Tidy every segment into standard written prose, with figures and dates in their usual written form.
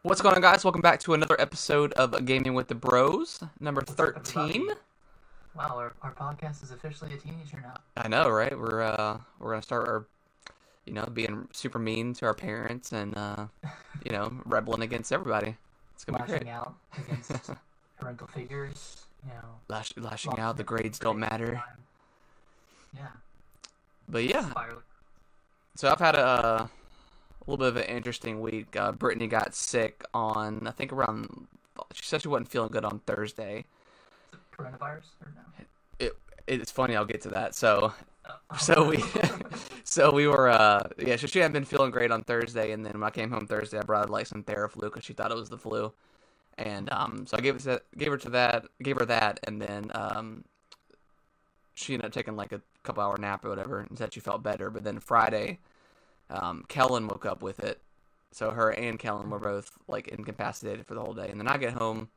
What's going on, guys? Welcome back to another episode of Gaming with the Bros, number What's up, 13. everybody? Wow, our podcast is officially a teenager now. I know, right? We're gonna start our, being super mean to our parents and rebelling against everybody. It's gonna be Lashing great. out against parental figures, Lashing out. The grades don't matter. Yeah. But yeah, Spiraling. so I've had a little bit of an interesting week. Brittany got sick on, I think around. She said she wasn't feeling good on Thursday. Is it coronavirus or no? It's funny. I'll get to that. So. Oh. So we, so we were, so she hadn't been feeling great on Thursday, and then when I came home Thursday, I brought her like some Theraflu because she thought it was the flu, and so I gave her that, and then she ended up taking like a couple hour nap or whatever, and said she felt better. But then Friday, Kellen woke up with it, so her and Kellen were both like incapacitated for the whole day, and then I get home,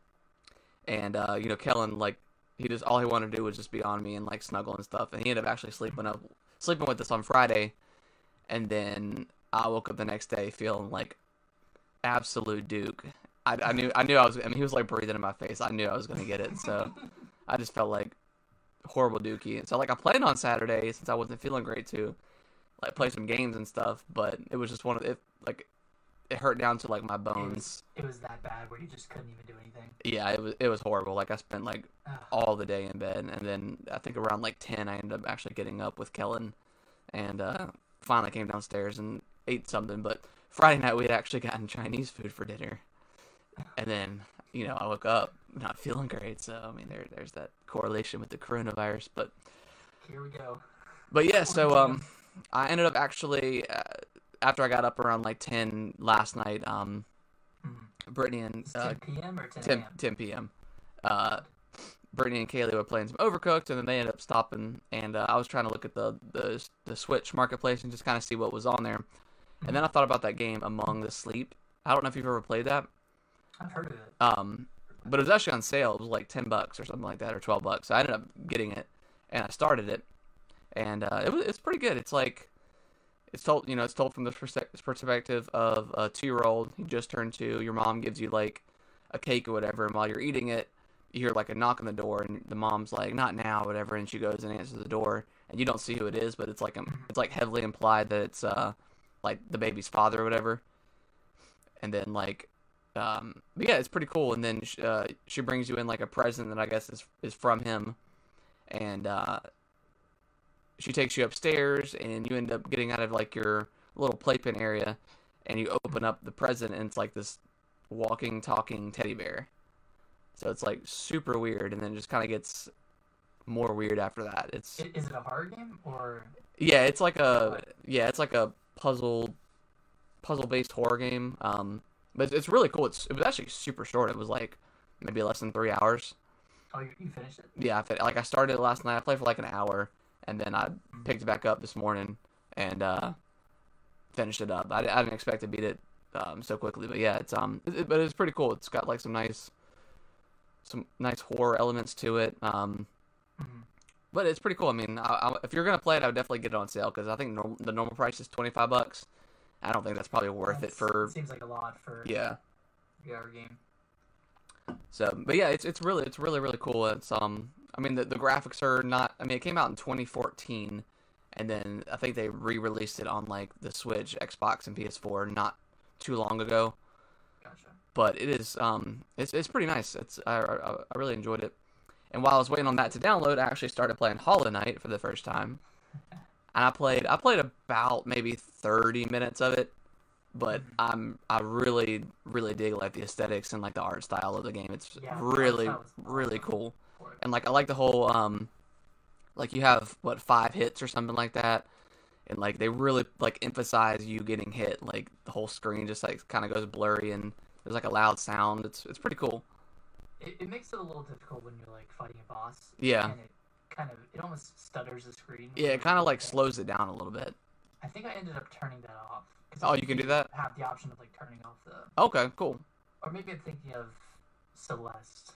and Kellen like. He just all he wanted to do was just be on me and like snuggle and stuff, and he ended up actually sleeping with us on Friday, and then I woke up the next day feeling like absolute Duke. I knew I was. I mean, he was like breathing in my face. I knew I was gonna get it, so I just felt like horrible Dookie. And so like I planned on Saturday since I wasn't feeling great to like play some games and stuff, but it was just one of it like it hurt down to like my bones. It was that bad where you just couldn't even do anything. Yeah, it was horrible. Like I spent like Ugh. all the day in bed, and then I think around like 10 I ended up actually getting up with Kellen, and finally came downstairs and ate something. But Friday night we had actually gotten Chinese food for dinner, and then I woke up not feeling great. So I mean there's that correlation with the coronavirus. But Here we go. yeah, so I ended up actually after I got up around like 10 last night, Brittany and It's 10 p.m. or 10 a.m.? 10 p.m. Brittany and Kaylee were playing some Overcooked, and then they ended up stopping. And I was trying to look at the Switch marketplace and just kind of see what was on there. And then I thought about that game Among the Sleep. I don't know if you've ever played that. I've heard of it. But it was actually on sale. It was like $10 or something like that, or $12. So I ended up getting it, and I started it, and it's pretty good. It's like it's told from the perspective of a 2-year-old. He just turned 2. Your mom gives you like a cake or whatever, and while you're eating it, you hear like a knock on the door, and the mom's like, "Not now," whatever, and she goes and answers the door, and you don't see who it is, but it's like heavily implied that it's like the baby's father or whatever. And then like, but yeah, it's pretty cool. And then she brings you in like a present that I guess is from him, and she takes you upstairs, and you end up getting out of like your little playpen area, and you open up the present, and it's like this walking, talking teddy bear. So it's like super weird, and then it just kind of gets more weird after that. Is it a horror game or? Yeah, it's like a puzzle based horror game. But it's really cool. It was actually super short. It was like maybe less than 3 hours. Oh, you finished it? Yeah, I started it last night. I played for like an hour, and then I picked it back up this morning and finished it up. I didn't expect to beat it so quickly, but yeah, but it's pretty cool. It's got like some nice horror elements to it. But it's pretty cool. I mean, if you're gonna play it, I would definitely get it on sale because I think the normal price is $25. I don't think that's probably worth it for. It seems like a lot for Yeah. a VR game. So, but yeah, it's really cool. It's I mean the graphics are not. I mean, it came out in 2014, and then I think they re-released it on like the Switch, Xbox, and PS4 not too long ago. Gotcha. But it is it's pretty nice. I really enjoyed it. And while I was waiting on that to download, I actually started playing Hollow Knight for the first time. And I played about maybe 30 minutes of it, but I really dig like the aesthetics and like the art style of the game. It's really cool. And like I like the whole like you have 5 hits or something like that, and like they really like emphasize you getting hit. Like the whole screen just like kind of goes blurry, and there's like a loud sound. It's pretty cool. It makes it a little difficult when you're like fighting a boss. Yeah. And it almost stutters the screen. Yeah, it kind of like slows it down a little bit. I think I ended up turning that off. Oh, you can do that? Have the option of like turning off the. Okay, cool. Or maybe I'm thinking of Celeste.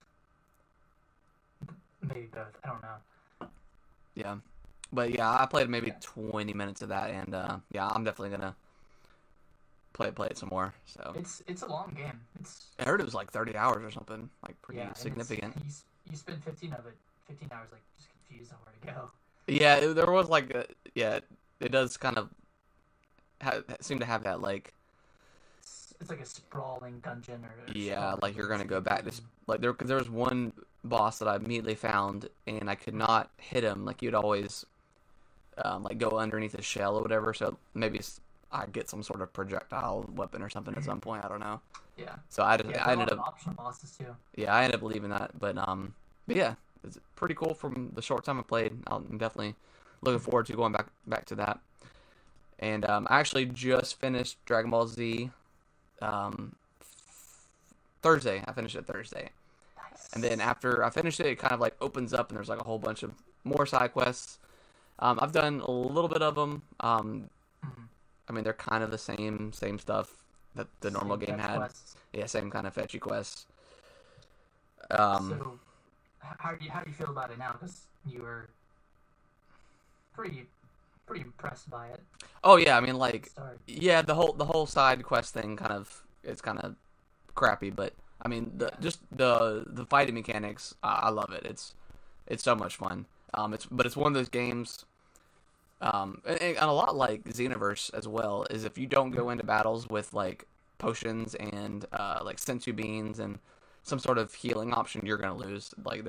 Maybe both. I don't know. Yeah, but yeah, I played maybe 20 minutes of that, and yeah, I'm definitely gonna play it some more. So It's a long game. It's I heard it was like 30 hours or something, like pretty yeah, and significant. you spend 15 hours like just confused on where to go. Yeah, there was like yeah, it does kind of seem to have that like It's like a sprawling dungeon or yeah, sprawling like you're gonna to go get back to through. like because there was one boss that I immediately found and I could not hit him. Like you'd always like go underneath his shell or whatever. So maybe I get some sort of projectile weapon or something at some point. I don't know. Yeah, So I just yeah. There's I a lot ended of up optional bosses too. yeah I ended up leaving that. But yeah, it's pretty cool from the short time I played. I'm definitely looking forward to going back to that. And I actually just finished Dragon Ball Z um, Thursday. I finished it Thursday. Nice. And then after I finish it, it kind of like opens up and there's like a whole bunch of more side quests. I've done a little bit of them. Mhm. I mean, they're kind of the same stuff that the normal Same game fetch had. quests. Yeah, same kind of fetchy quests. So, how do you feel about it now? Because you were pretty impressed by it. Oh yeah, I mean At like the start. yeah, the whole side quest thing kind of it's kind of crappy, but I mean Yeah. the fighting mechanics, I love it. It's so much fun. It's one of those games. And a lot like Xenoverse as well is if you don't go into battles with like potions and like sensu beans and some sort of healing option, you're gonna lose. Like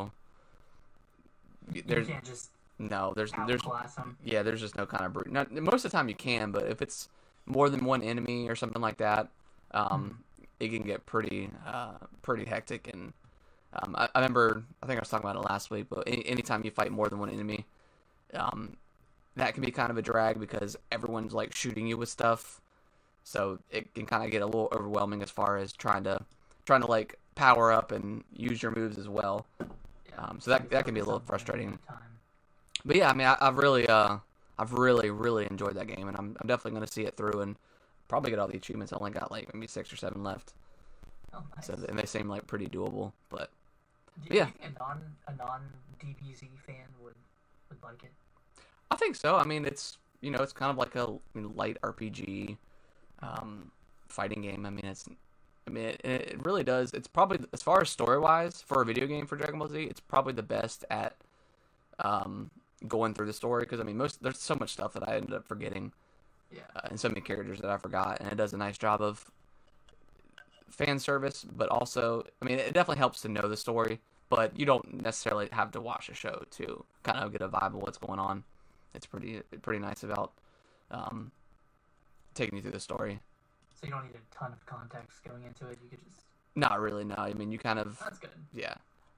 You there's can't just no there's outclass them. yeah there's just no kind of brute. Not, most of the time you can, but if it's more than one enemy or something like that, it can get pretty hectic. And I remember I think I was talking about it last week, but anytime you fight more than one enemy, um, that can be kind of a drag because everyone's like shooting you with stuff, so it can kind of get a little overwhelming as far as trying to like power up and use your moves as well. Yeah. So that You that can be a focus little on one at frustrating. a time. But yeah, I mean, I've really enjoyed that game, and I'm definitely going to see it through and probably get all the achievements. I only got like maybe 6 or 7 left, Oh, nice. so and they seem like pretty doable. But Do you yeah. think a non DBZ fan would like it? I think so. I mean, it's it's kind of like a light RPG fighting game. It really does. It's probably as far as story wise for a video game for Dragon Ball Z, it's probably the best at going through the story because I mean there's so much stuff that I ended up forgetting Yeah. and so many characters that I forgot, and it does a nice job of fan service, but also I mean it definitely helps to know the story, but you don't necessarily have to watch a show to kind of get a vibe of what's going on. It's pretty nice about um, taking you through the story. So you don't need a ton of context going into it. You could just. Not really, no. I mean, you kind of That's good. yeah.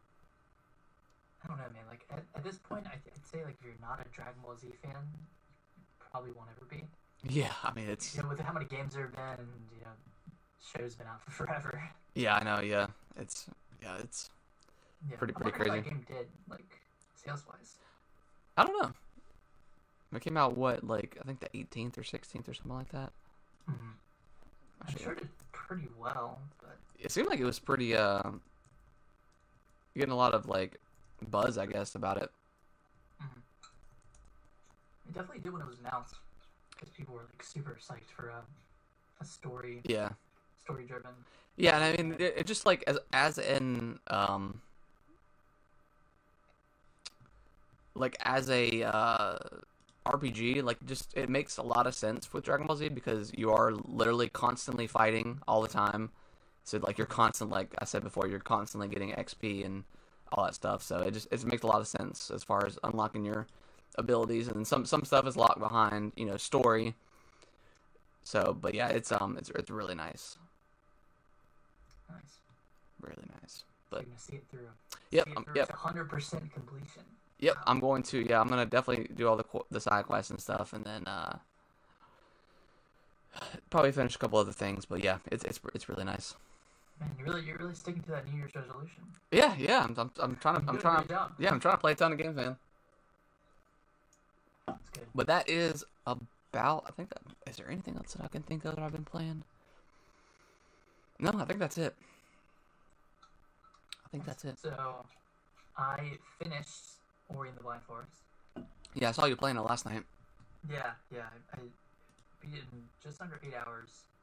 I don't know, man. Like at this point, I'd say like if you're not a Dragon Ball Z fan, you probably won't ever be. Yeah, I mean it's With how many games there have been, and shows been out for forever. yeah, I know, yeah. It's Yeah. Pretty I wonder crazy. How that game did like sales wise. I don't know. It came out what like I think the 18th or 16th or something like that. Mm-hmm. I'm sure it did pretty well, but It seemed like it was pretty getting a lot of like buzz, I guess, about it. it definitely did when it was announced because people were like super psyched for a story Yeah. driven. Yeah, and I mean it just like as an like as a RPG, like just it makes a lot of sense with Dragon Ball Z because you are literally constantly fighting all the time. So like you're constant, like I said before, you're constantly getting XP and all that stuff. So it makes a lot of sense as far as unlocking your abilities, and then some stuff is locked behind story. So, but yeah, it's really nice, Nice. really nice. So But you're gonna see it through. yep, See it through yep. to 100% completion. Yep, I'm going to. Yeah, I'm gonna definitely do all the side quests and stuff, and then probably finish a couple other things. But yeah, it's really nice. Man, you're really sticking to that New Year's resolution. Yeah, yeah. I'm trying You're to doing a great to job. yeah I'm trying to play a ton of games, man. That's good. But that is about. I think that is there anything else that I can think of that I've been playing? No, I think that's it. I think that's it. So, I finished Ori and the Blind Forest. Yeah, I saw you playing it last night. Yeah, I beat it in just under 8 hours.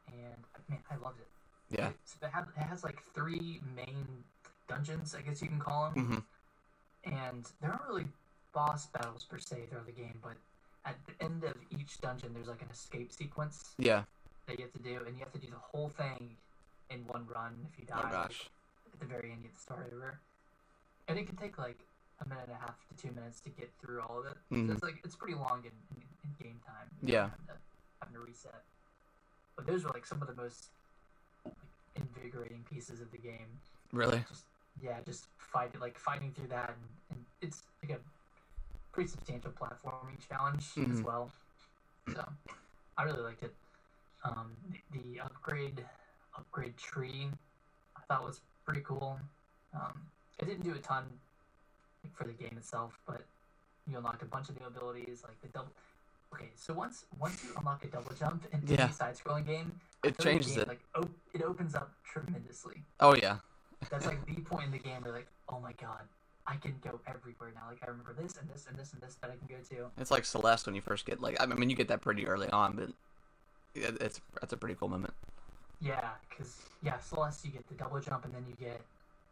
and man, I loved it. Yeah. So it has like 3 main dungeons, I guess you can call them, and there aren't really boss battles per se throughout the game, but at the end of each dungeon, there's like an escape sequence Yeah. that you have to do, and you have to do the whole thing in one run. If you die, Oh gosh. at the very end, you have to start over, and it can take like a minute and a half to 2 minutes to get through all of it. So it's pretty long in game time. Yeah. Having to reset. But those were like some of the most like, invigorating pieces of the game. Really? Just fighting through that, and it's like a pretty substantial platforming challenge as well. So I really liked it. The upgrade tree I thought was pretty cool. It didn't do a ton for the game itself, but you unlocked a bunch of new abilities like the double. Okay, so once you unlock a double jump in the side-scrolling game, it changes it. Like it opens up tremendously. Oh yeah. That's like the point in the game where like, oh my god, I can go everywhere now. Like I remember this and this and this and this that I can go to. It's like Celeste when you first get I mean you get that pretty early on, but that's a pretty cool moment. Yeah, because Celeste you get the double jump and then you get.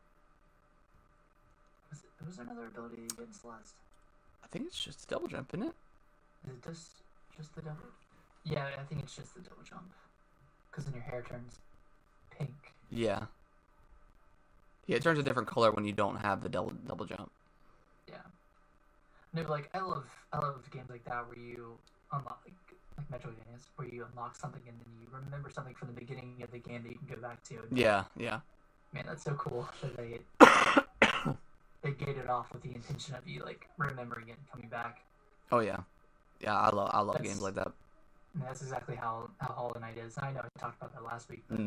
Was there another ability you get in Celeste? I think it's just a double jump, isn't it? Is it just the double? Yeah, I think it's just the double jump. Because then your hair turns pink. Yeah. Yeah, it turns a different color when you don't have the double jump. Yeah. No, but like I love games like that where you unlock like Metroidvanias where you unlock something and then you remember something from the beginning of the game that you can go back to. Yeah. Man, that's so cool that they gated off with the intention of you like remembering it and coming back. Oh yeah. Yeah, I love games like that. And that's exactly how Hollow Knight is. And I know I talked about that last week. But,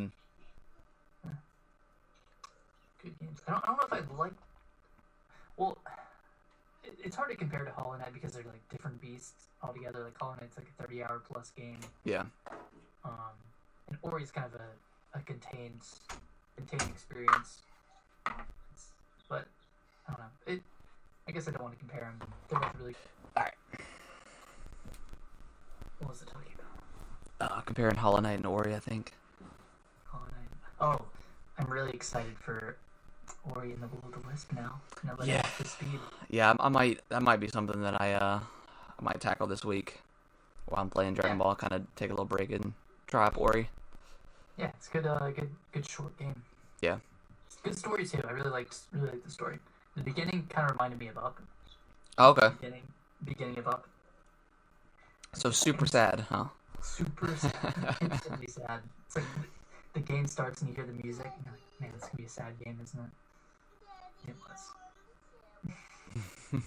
good games. I don't know if I'd like. Well, it's hard to compare to Hollow Knight because they're like different beasts altogether. Like Hollow Knight's like a 30-hour plus game. Yeah. And Ori's kind of a contained experience. But I don't know. I guess I don't want to compare them. They're both really. All right. What was it talking about? Comparing Hollow Knight and Ori, I think. Hollow Knight. Oh, I'm really excited for Ori and the Will of the Wisp now. Yeah. Up to speed. Yeah, that might be something that I might tackle this week while I'm playing Dragon Ball. Kind of take a little break and try up Ori. Yeah, it's good. Good short game. Yeah. It's a good story too. I really liked the story. The beginning kind of reminded me of Up. Oh, okay. Beginning of Up. So super sad, huh? Super sad. Instantly sad. It's like the game starts and you hear the music and you're like, man, this can be a sad game, isn't it? It was.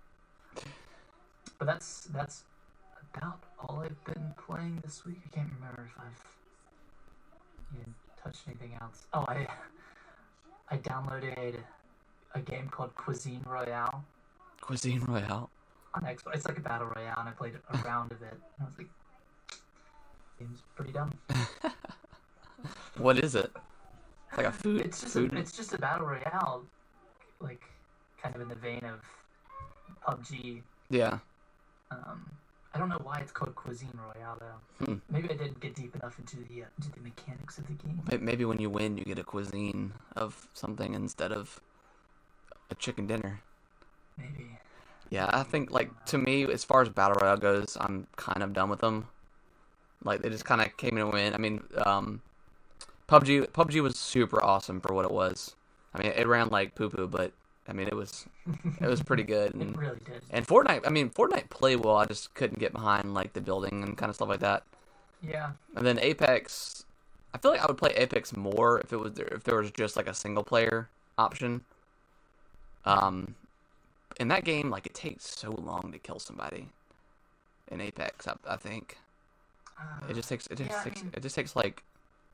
But that's about all I've been playing this week. I can't remember if I've even touched anything else. Oh, I downloaded a game called Cuisine Royale. Cuisine Royale? On Xbox. It's like a battle royale, and I played a round of it. And I was like, game's pretty dumb. What is it? Like a food? It's just a battle royale, like kind of in the vein of PUBG. Yeah. I don't know why it's called Cuisine Royale though. Maybe I didn't get deep enough into the mechanics of the game. Maybe when you win, you get a cuisine of something instead of a chicken dinner. Maybe. Yeah, I think, like, to me, as far as Battle Royale goes, I'm kind of done with them. Like, they just kind of came in and went. I mean, PUBG was super awesome for what it was. I mean, it ran like poo-poo, but, I mean, it was pretty good. And, it really did. And Fortnite played well. I just couldn't get behind, like, the building and kind of stuff like that. Yeah. And then Apex, I feel like I would play Apex more if there was just, like, a single-player option. In that game, like, it takes so long to kill somebody. In Apex, I think it just takes like,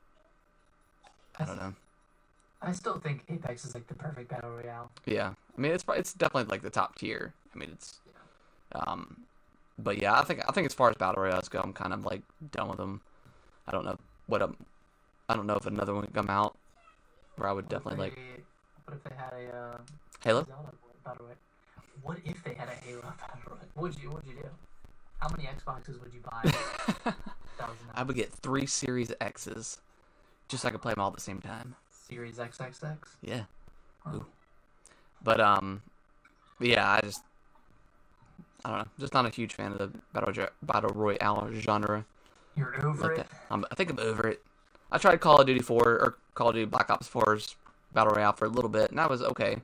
I don't know. I still think Apex is like the perfect battle royale. Yeah, I mean it's definitely like the top tier. I mean it's, but yeah, I think as far as battle royales go, I'm kind of like done with them. I don't know if another one would come out where I would definitely like. What if they had a Halo? Zelda battle royale? What if they had a Halo battle royale? What'd you do? How many Xboxes would you buy? I would get 3 Series X's, just so I could play them all at the same time. Series XXX. Yeah. Huh. Ooh. But yeah, I don't know, just not a huge fan of the battle royale genre. You're over it. I think I'm over it. I tried Call of Duty 4 or Call of Duty Black Ops 4's battle royale for a little bit, and that was okay.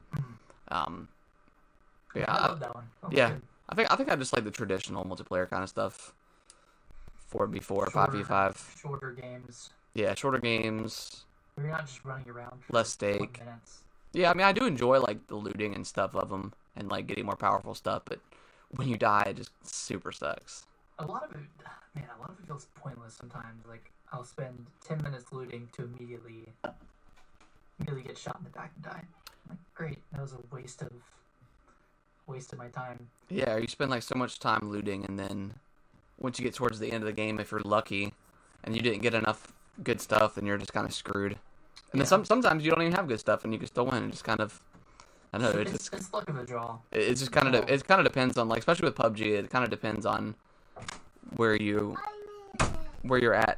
Yeah, I love that one. Yeah, good. I think I just like the traditional multiplayer kind of stuff. 4v4, 5v5. Shorter games. Yeah, shorter games. You're not just running around. For less stake. Yeah, I mean, I do enjoy like the looting and stuff of them, and like getting more powerful stuff. But when you die, it just super sucks. A lot of it feels pointless sometimes. Like I'll spend 10 minutes looting to immediately get shot in the back and die. I'm like, great, that was a waste of my time. Yeah, you spend like so much time looting, and then once you get towards the end of the game, if you're lucky, and you didn't get enough good stuff, then you're just kind of screwed. And then sometimes you don't even have good stuff, and you can still win. It just kind of, I don't know. It's luck of the draw. It just kind of it kind of depends on, like, especially with PUBG. It kind of depends on where you're at,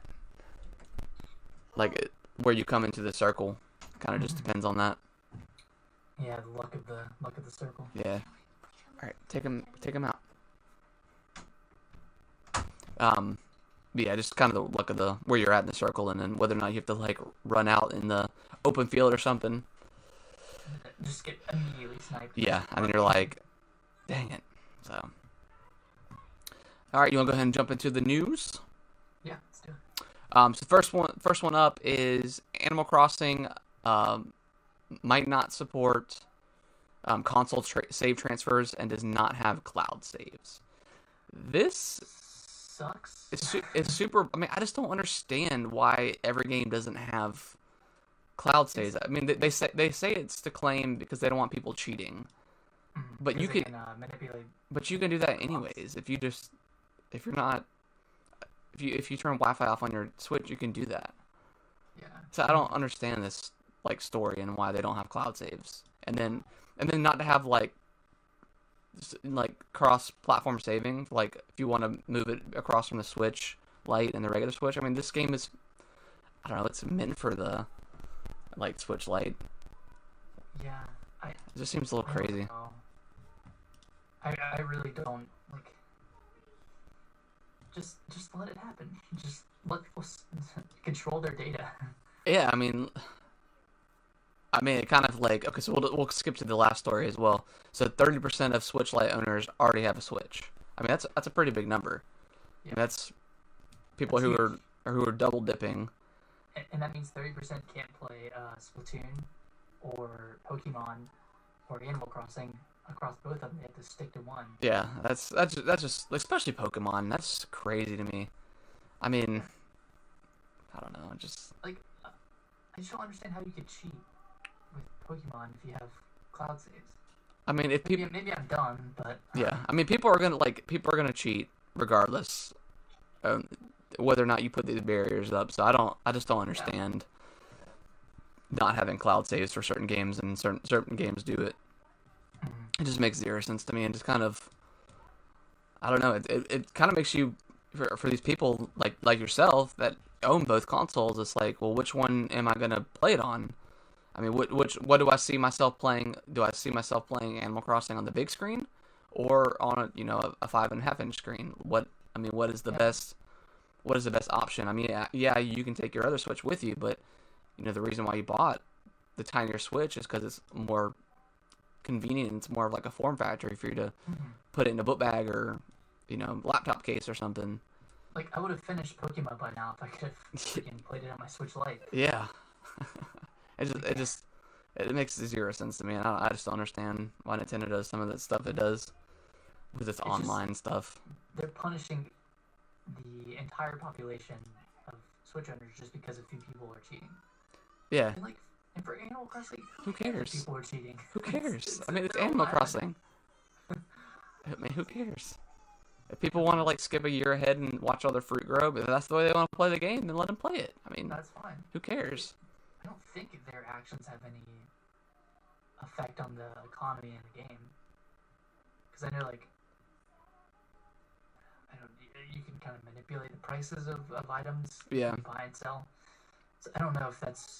like where you come into the circle. Kind of just depends on that. Yeah, the luck of the circle. Yeah. All right, take him out. Yeah, just kind of the luck of the where you're at in the circle, and then whether or not you have to like run out in the open field or something. Just get immediately sniped. Yeah, I mean, you're like, dang it. So, all right, you want to go ahead and jump into the news? Yeah, let's do it. So first one up is Animal Crossing might not support console save transfers and does not have cloud saves. This sucks. It's super. I mean, I just don't understand why every game doesn't have cloud saves. I mean, they say it's to claim because they don't want people cheating, but you can manipulate. But you can do that anyways. If you turn Wi-Fi off on your Switch, you can do that. Yeah. So I don't understand this like story and why they don't have cloud saves, and then not to have like cross-platform saving. Like if you want to move it across from the Switch Lite and the regular Switch. I mean, this game is, I don't know, it's meant for the like Switch Lite. Yeah, it just seems a little crazy. I really don't like. Just let it happen. Just let people control their data. Yeah, I mean, it kind of like, okay, so we'll skip to the last story as well. So 30% of Switch Lite owners already have a Switch. I mean, that's a pretty big number. Yeah. And that's people who are double dipping. And that means 30% can't play Splatoon or Pokemon or Animal Crossing. Across both of them, they have to stick to one. Yeah, that's just, especially Pokemon. That's crazy to me. I mean, I don't know, just like I just don't understand how you could cheat with Pokemon if you have cloud saves. I mean, if people maybe I'm dumb, but yeah, I mean, people are gonna cheat regardless, whether or not you put these barriers up. So I just don't understand not having cloud saves for certain games, and certain games do it. It just makes zero sense to me, and just kind of, I don't know. It kind of makes you, for these people like yourself that own both consoles. It's like, well, which one am I gonna play it on? I mean, what do I see myself playing? Do I see myself playing Animal Crossing on the big screen, or on a 5.5-inch screen? What is the best? What is the best option? I mean, yeah, you can take your other Switch with you, but the reason why you bought the tinier Switch is because it's more convenient. It's more of like a form factor for you to put it in a book bag or laptop case or something. Like, I would have finished Pokemon by now if I could have freaking played it on my Switch Lite. Yeah. It makes zero sense to me. And I just don't understand why Nintendo does some of the stuff it does with its online stuff. They're punishing the entire population of Switch owners just because a few people are cheating. Yeah. And for Animal Crossing, who cares? People are cheating. Who cares? I mean, it's Animal Crossing. I mean, who cares? If people want to skip a year ahead and watch all their fruit grow, but if that's the way they want to play the game, then let them play it. I mean, that's fine. Who cares? I don't think their actions have any effect on the economy in the game. Because I know, you can kind of manipulate the prices of items Yeah. you buy and sell. So I don't know if that's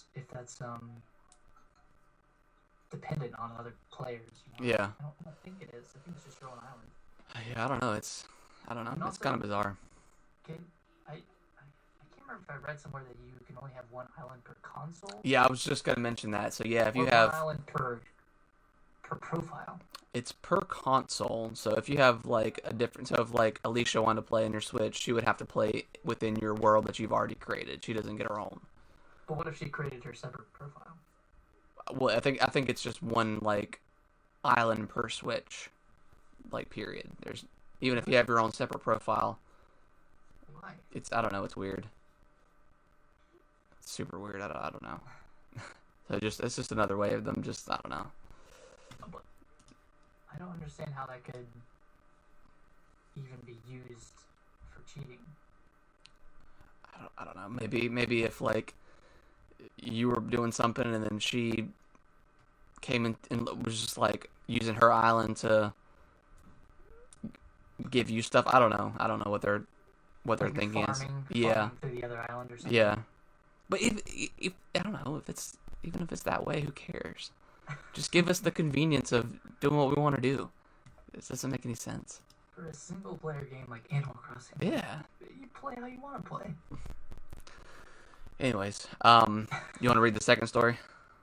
dependent on other players. Yeah. I don't think it is. I think it's just your own island. Yeah, I don't know. I don't know. And It's also, kind of bizarre. I can't remember if I read somewhere that you can only have one island per console. Yeah, I was just gonna mention that. So yeah, if or you have, one island per profile. it's per console. So if you have like a different, so if like Alicia wanted to play on your Switch, she would have to play within your world that you've already created. She doesn't get her own. But what if she created her separate profile? Well, I think it's just one like island per Switch, like period. There's even if you have your own separate profile, Why? I don't know. It's weird. It's super weird. I don't know. So it's just another way of them just I don't know. But I don't understand how that could even be used for cheating. I don't know. Maybe if like you were doing something and then she came in and was just like using her island to give you stuff. I don't know. I don't know what they're Like thinking farming Yeah. to the other island or something. Yeah. But if I don't know if it's even if it's that way, who cares? Just give us the convenience of doing what we want to do. This doesn't make any sense. For a single player game like Animal Crossing. Yeah. You play how you want to play. Anyways, you want to read the second story?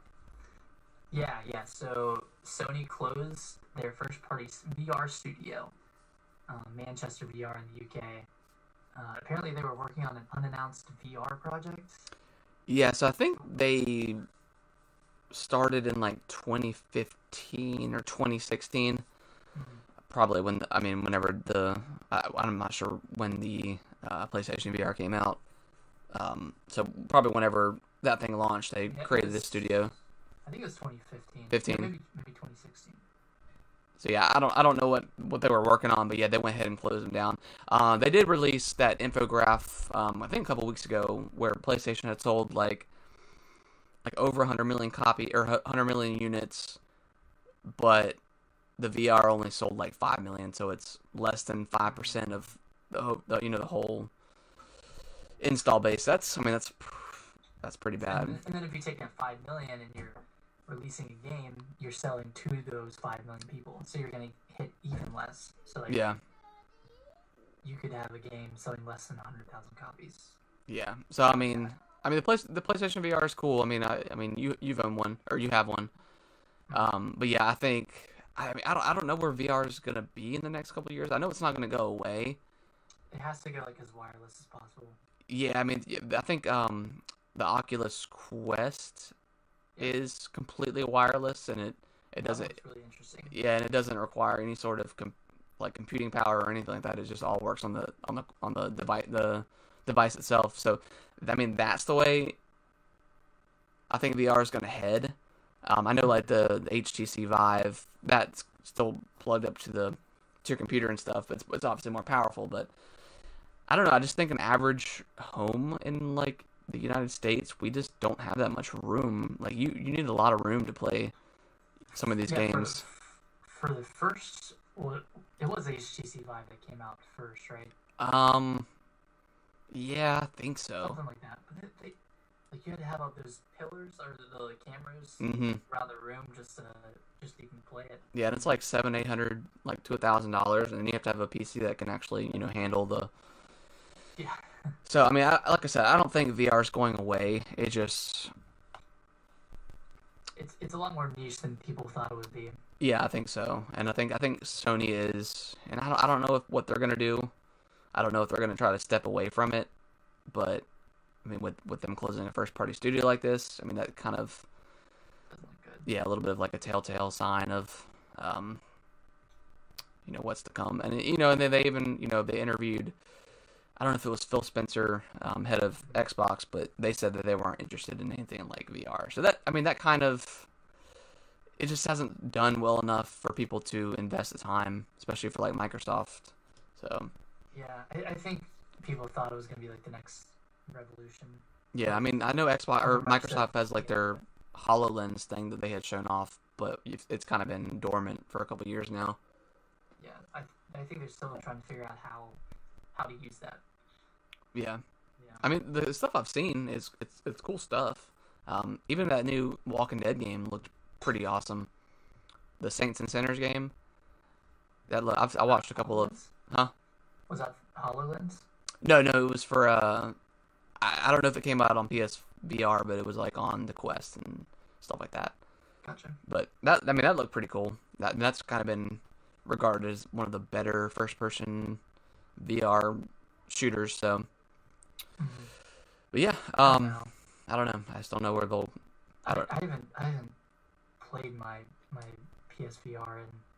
Yeah. So Sony closed their first party VR studio, Manchester VR in the UK. Apparently, they were working on an unannounced VR project. Yeah, so I think they started in like 2015 or 2016. Probably whenever I'm not sure when the PlayStation VR came out. So probably whenever that thing launched, they created this studio. I think it was 2015. 15. Yeah, maybe 2016. So yeah, I don't know what they were working on, but yeah, they went ahead and closed them down. They did release that infograph, I think a couple weeks ago, where PlayStation had sold like over 100 million 100 million units, but the VR only sold like 5 million, so it's less than 5% of the whole install base. That's pretty bad. And then if you take that 5 million and you're releasing a game, you're selling to those 5 million people, so you're gonna hit even less. So like, Yeah. you could have a game selling less than 100,000 copies. Yeah. So I mean the PlayStation VR is cool. I mean you've owned one or you have one. But yeah, I don't know where VR is gonna be in the next couple of years. I know it's not gonna go away. It has to go like as wireless as possible. Yeah, I mean I think the Oculus Quest is completely wireless, and it doesn't. That's really interesting. Yeah, and it doesn't require any sort of computing power or anything like that. It just all works on the device itself. So, I mean, that's the way I think VR is going to head. I know like the HTC Vive, that's still plugged up to your computer and stuff. It's obviously more powerful, but I don't know. I just think an average home in like the United States, we just don't have that much room. Like you need a lot of room to play some of these games. For the first, well, it was HTC Vive that came out first, right? Yeah, I think so. Something like that. But they like you had to have all those pillars or the cameras around the room just so you can play it. Yeah, and it's like $700-800, like to $1,000, and then you have to have a PC that can actually handle the. Yeah. So I mean, like I said, I don't think VR is going away. It just. It's a lot more niche than people thought it would be. Yeah, I think so, and I think Sony is, and I don't know what they're gonna do. I don't know if they're gonna try to step away from it, but I mean, with them closing a first party studio like this, I mean that kind of. Doesn't look good. Yeah, a little bit of like a telltale sign of, what's to come, and and then they even they interviewed. I don't know if it was Phil Spencer, head of Xbox, but they said that they weren't interested in anything like VR. So that kind of, it just hasn't done well enough for people to invest the time, especially for like Microsoft. So. Yeah, I think people thought it was gonna be like the next revolution. Yeah, I mean, I know Xbox or Microsoft has like their HoloLens thing that they had shown off, but it's kind of been dormant for a couple years now. Yeah, I think they're still trying to figure out how how to use that. Yeah. Yeah. I mean, the stuff I've seen is it's cool stuff. Even that new Walking Dead game looked pretty awesome. The Saints and Sinners game. I watched a couple of. HoloLens? Huh? Was that HoloLens? No, it was for I don't know if it came out on PSVR, but it was like on the Quest and stuff like that. Gotcha. But that looked pretty cool. That's kind of been regarded as one of the better first-person VR shooters. So, Mm-hmm. but yeah, Wow. I don't know. I just don't know where they'll. I don't. I haven't played my PSVR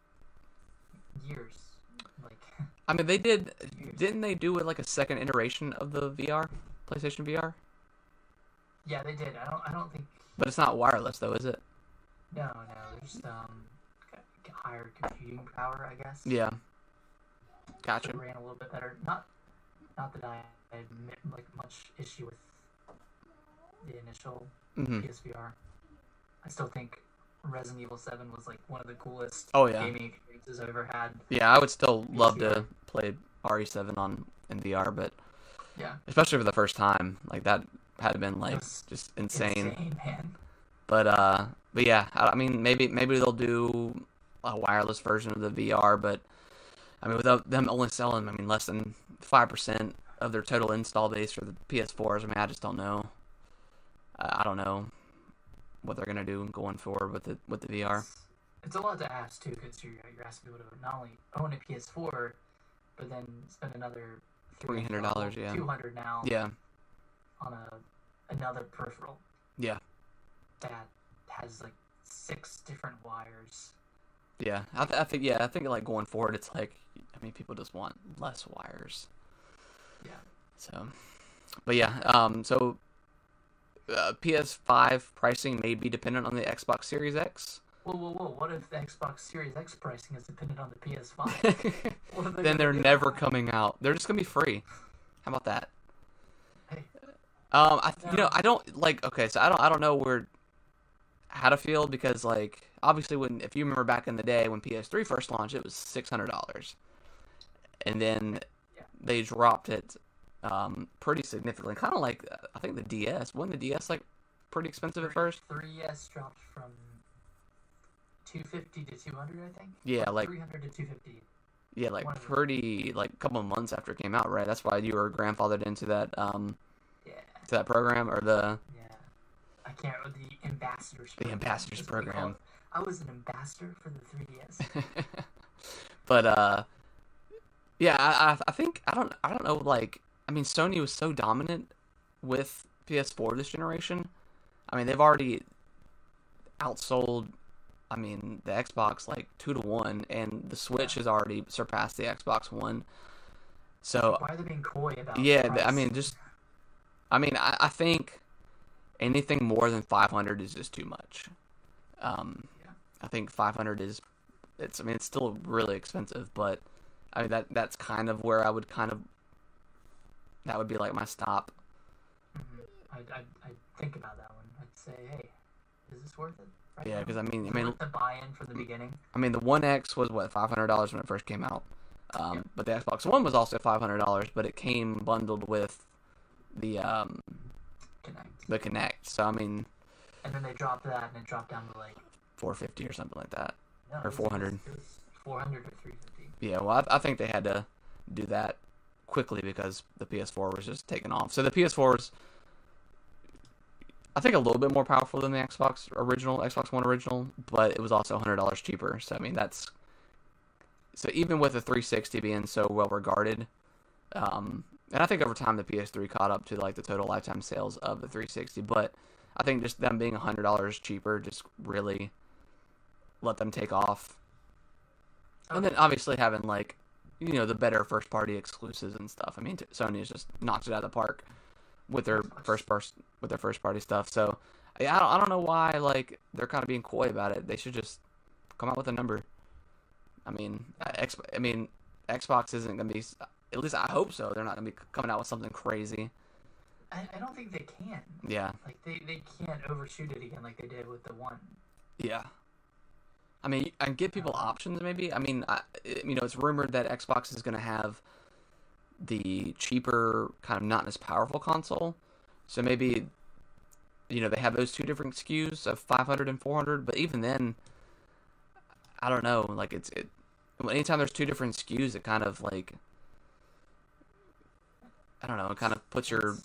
in years. Like I mean, they did. years. Didn't they do it like a second iteration of the VR, PlayStation VR? Yeah, they did. I don't think. But it's not wireless though, is it? No. There's just higher computing power, I guess. Yeah. Gotcha. It ran a little bit better. Not that I admit like much issue with the initial Hmm. PSVR. I still think Resident Evil 7 was like one of the coolest Oh, yeah. gaming experiences I've ever had. Yeah, I would still love PSVR. to play RE7 in VR, but Yeah. especially for the first time, like that had been like It was just insane. Insane, man. But yeah, I mean maybe they'll do a wireless version of the VR, but I mean without them only selling, I mean less than 5% of their total install base for the PS4s. I mean I just don't know. I don't know what they're gonna do going forward with the VR. It's a lot to ask too, because you're asking people to not only own a PS4, but then spend another $300, yeah. $200 now Yeah, on another peripheral yeah, that has like 6 different wires. yeah. I think like going forward, it's like I mean people just want less wires. Yeah. So, but yeah, so PS5 pricing may be dependent on the Xbox Series X. Whoa! What if the Xbox Series X pricing is dependent on the PS5? What are they Then gonna they're do? never coming out. They're just gonna be free. How about that? Hey, I don't like. Okay, so I don't know how to feel because like obviously if you remember back in the day when PS3 first launched, it was $600, and then Yeah. they dropped it pretty significantly. Kind of like I think the DS. Wasn't the DS like pretty expensive at first? 3S dropped from 250 to 200, I think. Yeah, like 300 to 250. yeah, like one of the- pretty like a couple of months after it came out, right? That's why you were grandfathered into that Yeah. to that program or the Yeah. I can't. The ambassadors. The ambassadors is what we call program. it. I was an ambassador for the 3DS. But yeah, I think I don't know like I mean Sony was so dominant with PS4 this generation. I mean they've already outsold I mean the Xbox like 2-1 and the Switch has already surpassed the Xbox One. So Why are they being coy about? yeah, price? I mean just I think anything more than 500 is just too much. Yeah. I think 500 is it's still really expensive, but I mean that's kind of where I would that would be like my stop. Mhm. I'd think about that one. I'd say, hey, is this worth it? Right Yeah, now? because I Is it mean worth the buy-in from the beginning. the One X was what $500 when it first came out. But the Xbox One was also $500, but it came bundled with the Connect. the Kinect. So I mean And then they dropped that, and it dropped down to like $450 or something like that. no, Or 400. It was 400 or 350. Yeah, well I think they had to do that quickly because the PS4 was just taking off. So the PS4 is I think a little bit more powerful than the Xbox One original, but it was also $100 cheaper. So I mean so even with the 360 being so well regarded, and I think over time the PS3 caught up to like the total lifetime sales of the 360, but I think just them being $100 cheaper just really let them take off. And then obviously having like the better first party exclusives and stuff. I mean Sony has just knocked it out of the park with their first party stuff. So yeah, I don't know why like they're kind of being coy about it. They should just come out with a number. I mean, Xbox isn't gonna be. At least I hope so. They're not gonna be coming out with something crazy. I don't think they can. Yeah, Like they can't overshoot it again like they did with the one. yeah. I mean, I give people options maybe. I mean, it's rumored that Xbox is gonna have the cheaper, kind of not as powerful console. So maybe, they have those two different SKUs of 500 and 400, but even then, I don't know, like anytime there's two different SKUs, it kind of like, I don't know, it kind of puts your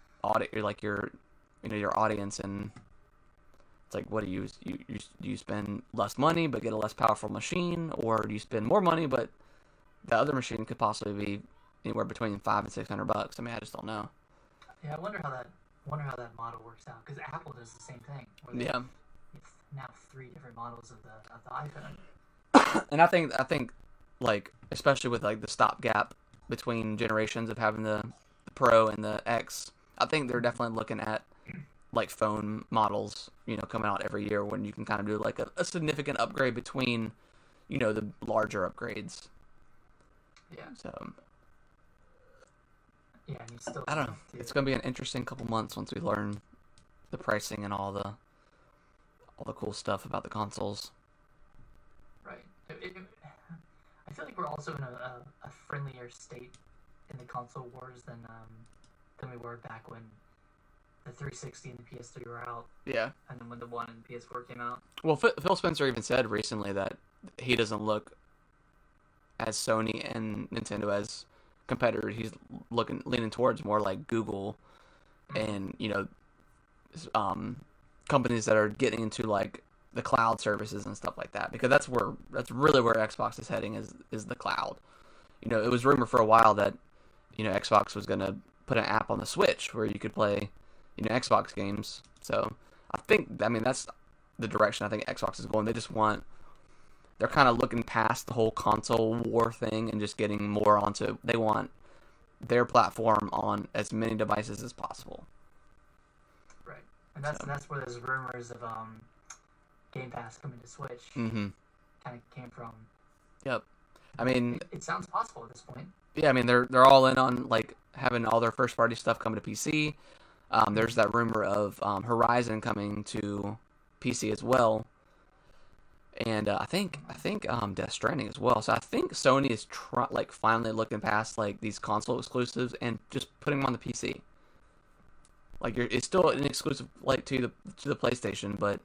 your audience in. It's like, what do you spend less money but get a less powerful machine, or do you spend more money but the other machine could possibly be anywhere between $500 and $600? I mean, I just don't know. Yeah, I wonder how that model works out, because Apple does the same thing. Yeah. Now 3 different models of the iPhone. And I think like, especially with like the stopgap between generations of having the Pro and the X, I think they're definitely looking at like phone models, coming out every year when you can kind of do like a significant upgrade between, the larger upgrades. Yeah. So. Yeah, and you still. I don't know. It's gonna be an interesting couple months once we learn the pricing and all the cool stuff about the consoles. Right. I feel like we're also in a friendlier state in the console wars than we were back when the 360 and the PS3 were out. Yeah. And then when the One and the PS4 came out. Well, Phil Spencer even said recently that he doesn't look as Sony and Nintendo as competitors. He's leaning towards more like Google and companies that are getting into like the cloud services and stuff like that, because that's really where Xbox is heading, is the cloud. It was rumored for a while that Xbox was going to put an app on the Switch where you could play Xbox games. So that's the direction I think Xbox is going. They're kind of looking past the whole console war thing and just getting more onto, they want their platform on as many devices as possible. Right. And that's where those rumors of Game Pass coming to Switch Mm-hmm. kind of came from. Yep. I mean, it sounds possible at this point. Yeah, I mean they're all in on like having all their first party stuff come to PC. There's that rumor of Horizon coming to PC as well, and I think Death Stranding as well. So I think Sony is finally looking past like these console exclusives and just putting them on the PC. Like it's still an exclusive like to the PlayStation, but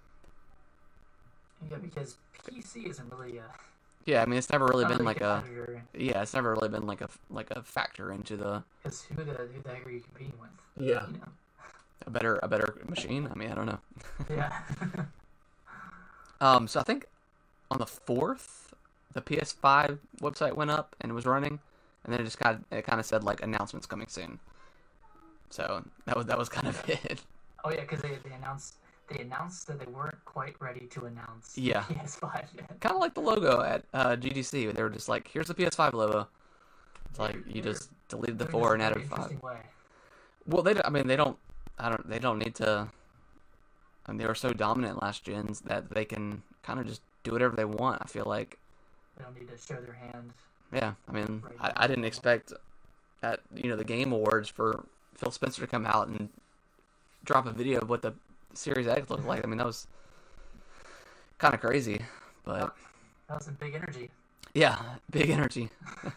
yeah, because PC isn't really yeah, I mean it's never really been really like it's never really been like a factor into the. Because who the heck are you competing with? Yeah. A better machine. I mean, I don't know. Yeah. So I think on the 4th, the PS5 website went up and it was running, and then it kind of said like announcements coming soon. So that was kind of it. Oh yeah, because they announced that they weren't quite ready to announce Yeah. PS5 yet. Kind of like the logo at GDC. They were just like, here's the PS5 logo. It's like you just deleted the 4 and added 5. Way. Well, they don't need to. I mean, they were so dominant last gens that they can kind of just do whatever they want. I feel like they don't need to show their hand. Yeah, I mean, I didn't expect at the Game Awards for Phil Spencer to come out and drop a video of what the Series X looked like. I mean, that was kind of crazy, but that was some big energy. Yeah, big energy. Oh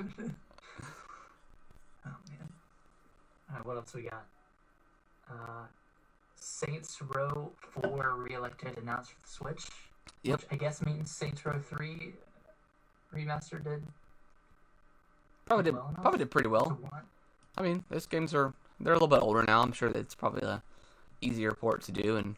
man! All right, what else we got? Saints Row 4 re-elected announced for the Switch. Yep. Which I guess means Saints Row 3 remaster did. Probably did pretty well. I mean, those games they're a little bit older now. I'm sure that it's probably a easier port to do, and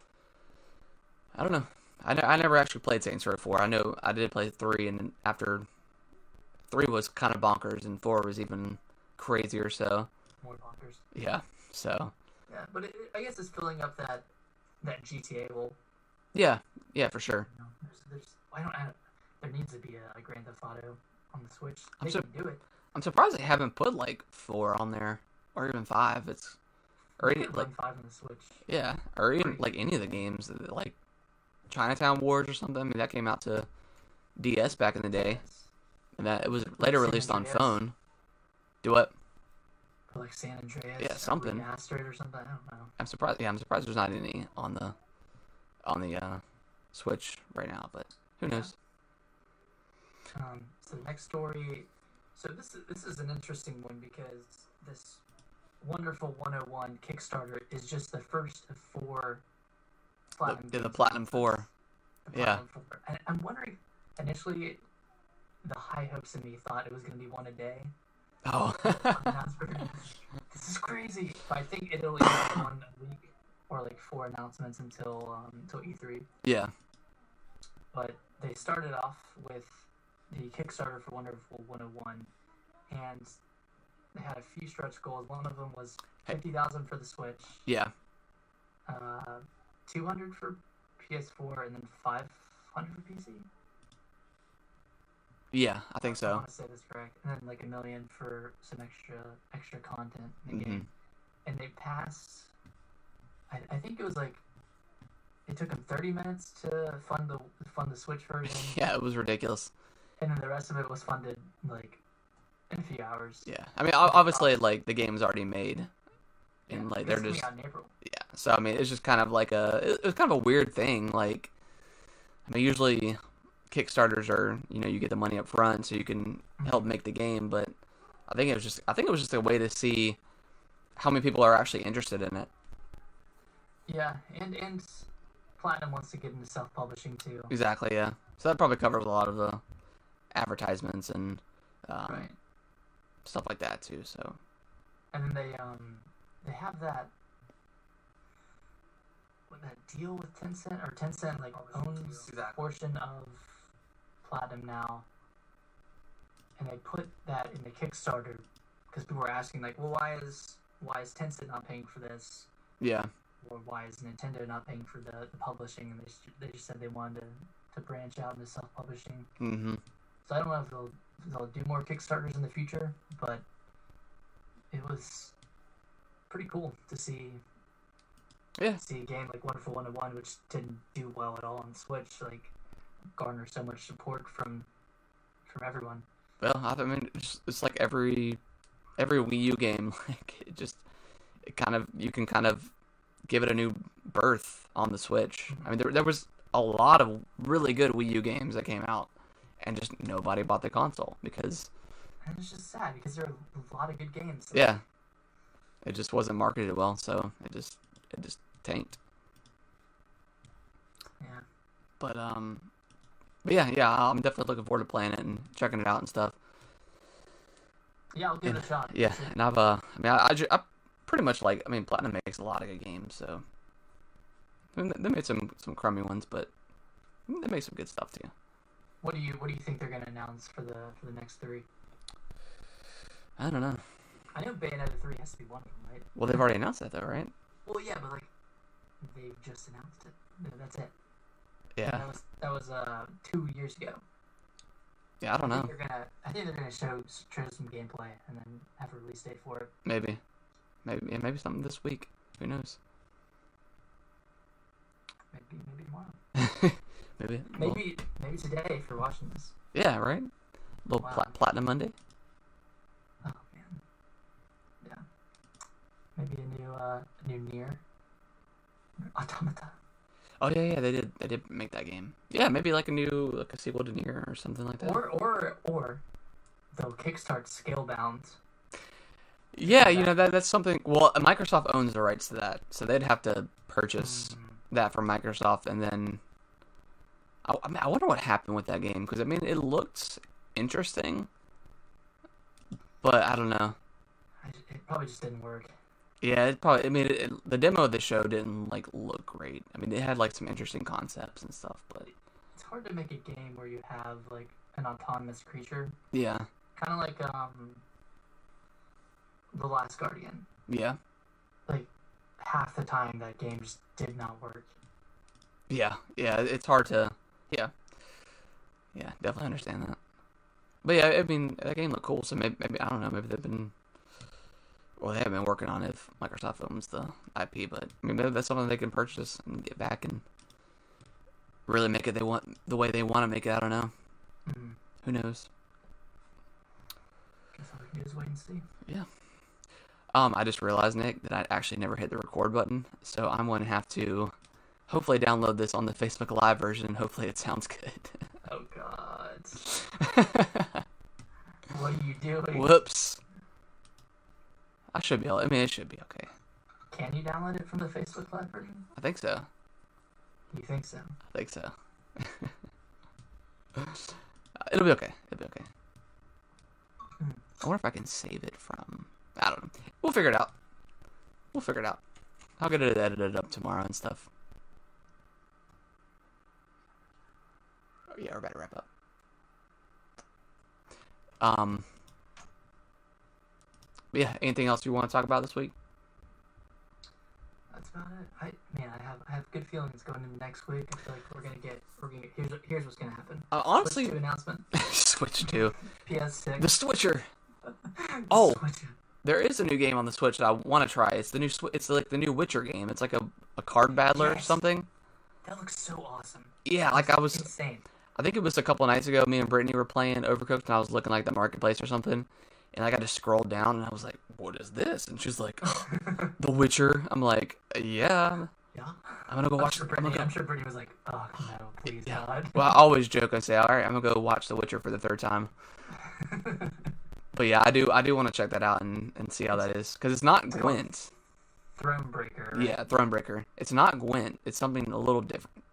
I don't know. I never actually played Saints Row 4. I know I did play 3, and after 3 was kind of bonkers, and 4 was even crazier. So more bonkers. Yeah. So. Yeah, but I guess it's filling up that GTA hole. Yeah, for sure. There needs to be a Grand Theft Auto on the Switch. They can do it. I'm surprised they haven't put like 4 on there, or even 5. Or like 5 on the Switch. Yeah, or even like any of the games, like Chinatown Wars or something. I mean, that came out to DS back in the day, and that it was later released on phone. Do what? Like San Andreas. Yeah, something. Remastered or something. I don't know. I'm surprised. Yeah, I'm surprised there's not any on the Switch right now, but who knows? So the next story, So this is an interesting one because this Wonderful 101 Kickstarter is just the first of 4 Platinum. The Platinum 4. The Platinum 4. And I'm wondering, initially, the high hopes in me thought it was going to be 1 a day. Oh. This is crazy. But I think it'll only have 1 a week or like 4 announcements until E3. Yeah. But they started off with the Kickstarter for Wonderful 101, and they had a few stretch goals. One of them was 50,000 for the Switch. Yeah. 200 for PS4, and then 500 for PC. Yeah, I think I so. want to say this correct. And then like $1 million for some extra content in the game. And they passed. I think it was like it took them 30 minutes to fund the Switch version. Yeah, it was ridiculous. And then the rest of it was funded like in a few hours. Yeah, I mean, obviously, like the game's already made, and like they're It's just coming out in April. yeah. So I mean, it's just kind of like it was kind of a weird thing. Like, I mean, usually Kickstarters are you get the money up front so you can help make the game, but I think it was just a way to see how many people are actually interested in it. Yeah, and Platinum wants to get into self-publishing too. Exactly, yeah. So that probably covers a lot of the advertisements and Right. stuff like that too. So. And then they have that deal with Tencent, or Tencent like owns a portion of Platinum now, and they put that in the Kickstarter because people were asking like, well, why is Tencent not paying for this? Yeah. Or why is Nintendo not paying for the publishing? And they just said they wanted to branch out into self-publishing. Mm-hmm. So I don't know if they'll do more Kickstarters in the future, but it was pretty cool to see. Yeah. See a game like Wonderful 101, which didn't do well at all on Switch, like garner so much support from everyone. Well, I mean, it's like every Wii U game, like you can kind of give it a new birth on the Switch. I mean, there was a lot of really good Wii U games that came out, and just nobody bought the console because. And it's just sad because there are a lot of good games. Yeah. It just wasn't marketed well, so it just tanked. Yeah. But yeah, I'm definitely looking forward to playing it and checking it out and stuff. Yeah, I'll give it a shot. Yeah, and I pretty much like. I mean, Platinum makes a lot of good games, so I mean, they made some crummy ones, but they make some good stuff too. What do you think they're gonna announce for the next 3? I don't know. I know Bayonetta 3 has to be one of them, right? Well, they've already announced that though, right? Well, yeah, but like they've just announced it. No, that's it. Yeah. And that was 2 years ago. Yeah, I don't know. I think they're gonna show some gameplay and then have a release date for it. Maybe something this week. Who knows? Maybe tomorrow. maybe today if you're watching this. Yeah, right. Little Platinum Monday. Oh man. Yeah. Maybe a new Nier Automata. Oh yeah, they did make that game. Yeah, maybe like a sequel to Nier or something like that. Or they'll kickstart Scalebound. Yeah, that's something. Well, Microsoft owns the rights to that, so they'd have to purchase that from Microsoft, and then I wonder what happened with that game because I mean it looked interesting, but I don't know. It probably just didn't work. Yeah, it probably. I mean, the demo of the show didn't look great. I mean, it had some interesting concepts and stuff, but it's hard to make a game where you have like an autonomous creature. Yeah. Kind of like The Last Guardian. Yeah. Like half the time that game just did not work. Yeah, it's hard to. Yeah, definitely understand that. But yeah, I mean, that game looked cool. So maybe I don't know. Maybe they've been. Well, they haven't been working on it if Microsoft owns the IP, but I mean, maybe that's something they can purchase and get back and really make it the way they want to make it. I don't know. Mm-hmm. Who knows? Guess all we can do is wait and see. Yeah. I just realized, Nick, that I actually never hit the record button, so I'm going to have to hopefully download this on the Facebook Live version, and hopefully it sounds good. Oh God. What are you doing? Whoops. I should be able. I mean, it should be okay. Can you download it from the Facebook Live version? I think so. You think so? I think so. It'll be okay. It'll be okay. I wonder if I can save it from. I don't know. We'll figure it out. We'll figure it out. I'll get it edited up tomorrow and stuff. Oh, yeah, we're about to wrap up. Yeah. Anything else you want to talk about this week? That's about it. I have good feelings going into next week. I feel like we're gonna get here's what's gonna happen. Honestly, Switch 2 announcement. Switch 2. PS6. The Switcher. Oh, Switcher. there is a new game on the Switch that I want to try. It's the new. It's like the new Witcher game. It's like a card battler or Yes. something. That looks so awesome. Yeah, like I was. Insane. I think it was a couple nights ago. Me and Brittany were playing Overcooked, and I was looking like the marketplace or something, and I got to scroll down, and I was like, "What is this?" And she's like, "The Witcher." I'm like, "Yeah." Yeah. I'm gonna go watch. I'm sure Brittany was like, "Oh no, please Yeah. God." Well, I always joke and say, "All right, I'm gonna go watch The Witcher for the third time." But yeah, I do want to check that out and see how that is, because it's not Gwent. Thronebreaker. Right? Yeah, Thronebreaker. It's not Gwent. It's something a little different.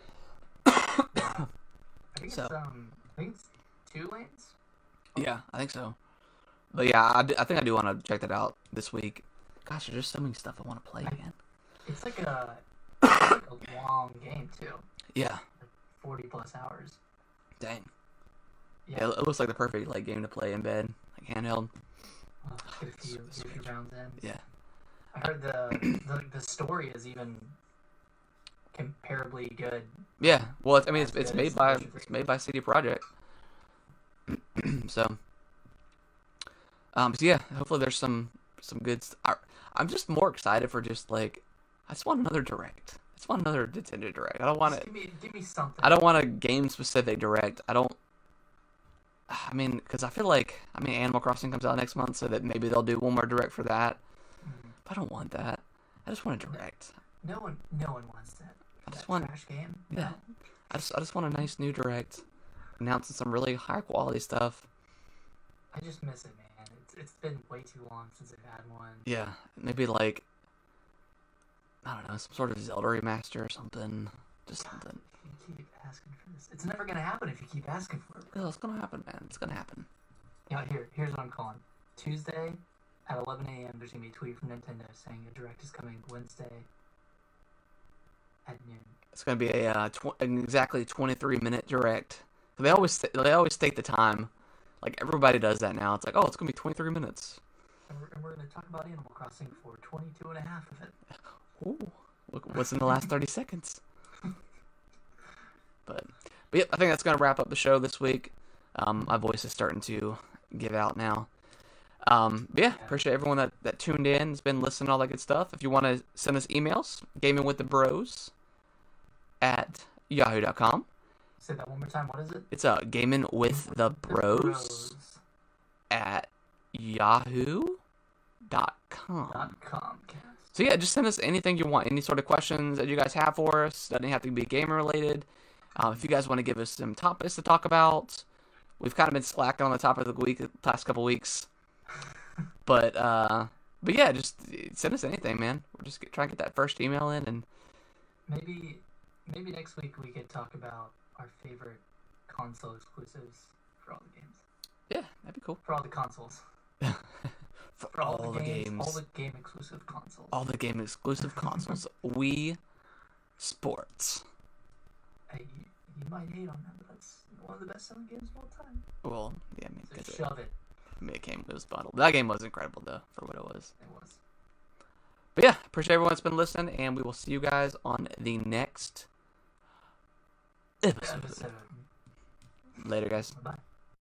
I think So. it's 2 lanes. Yeah, I think so. But yeah, I think I do want to check that out this week. Gosh, there's just so many stuff I want to play again. It's like a long game too. Yeah, 40+ hours. dang. Yeah. Yeah, it looks like the perfect like game to play in bed, like handheld. Get a few rounds in. Yeah. I heard the story is even comparably good. Yeah, well, I mean, it's Good. made by CD Projekt. So, so yeah, hopefully there's some good. I'm just more excited for just like, I just want another Direct. I just want another Nintendo Direct. I don't want Just it. give me something. I don't want a game specific Direct. I mean, because I feel like Animal Crossing comes out next month, so that maybe they'll do one more Direct for that. But I don't want that. I just want a Direct. No one wants that. I just That want. trash game. Yeah. No. I just want a nice new Direct, announcing some really high quality stuff. I just miss it, man. It's been way too long since I've had one. Yeah, maybe like, I don't know, some sort of Zelda remaster or something. Just something. You keep asking for this. It's never gonna happen if you keep asking for it. Yeah, it's gonna happen, man. It's gonna happen. Yeah, here's what I'm calling. Tuesday at 11 a.m. There's gonna be a tweet from Nintendo saying a Direct is coming Wednesday at noon. It's gonna be an exactly 23-minute Direct. They always state the time. Like everybody does that now. It's like, oh, it's gonna be 23 minutes. And we're gonna talk about Animal Crossing for 22 and a half of it. Ooh, look what's in the last 30 seconds. But yep, I think that's gonna wrap up the show this week. My voice is starting to give out now. But yeah, appreciate everyone that tuned in, has been listening, all that good stuff. If you want to send us emails, gamingwiththebros@yahoo.com. Say that one more time. What is it? It's gamingwiththebros at yahoo.com. .com. So yeah, just send us anything you want, any sort of questions that you guys have for us. Doesn't have to be gaming related. If you guys want to give us some topics to talk about, we've kind of been slacking on the topic of the week the past couple weeks. But yeah, just send us anything, man. We're just trying to get that first email in, and Maybe next week we could talk about our favorite console exclusives for all the games. yeah, that'd be cool. For all the consoles. For all the games, All the game exclusive consoles. all the game exclusive consoles. Wii Sports. Hey, you might hate on that, but that's one of the best selling games of all time. Well, yeah, I mean, So 'cause shove it. it was bundled. That game was incredible though, for what it was. It was. But yeah, appreciate everyone that's been listening, and we will see you guys on the next episode. Episode. Later, guys. Bye.